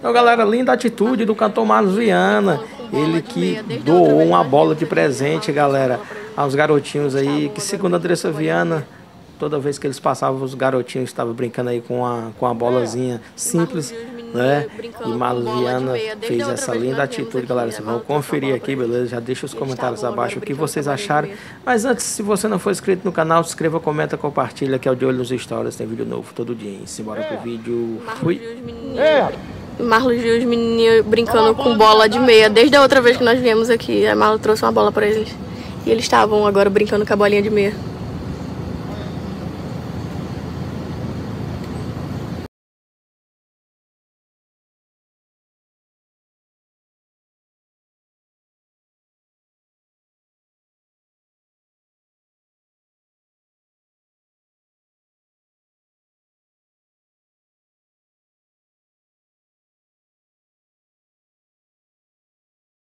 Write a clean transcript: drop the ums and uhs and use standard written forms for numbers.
Então, galera, linda atitude do cantor Marlos Viana. Ele que doou uma bola de presente, galera, aos garotinhos aí, que segundo a Andressa Viana, toda vez que eles passavam, os garotinhos estavam brincando aí com a bolazinha simples, né? E Marlos Viana fez essa linda atitude, galera. Vocês vão conferir aqui, beleza? Já deixa os comentários abaixo o que vocês acharam. Mas antes, se você não for inscrito no canal, se inscreva, comenta, compartilha, que é o De Olho nos Stories. Tem vídeo novo todo dia, hein? Simbora pro vídeo. Fui! Marlos viu os menininhos brincando com bola de meia. Desde a outra vez que nós viemos aqui, a Marlos trouxe uma bola pra eles. E eles estavam agora brincando com a bolinha de meia.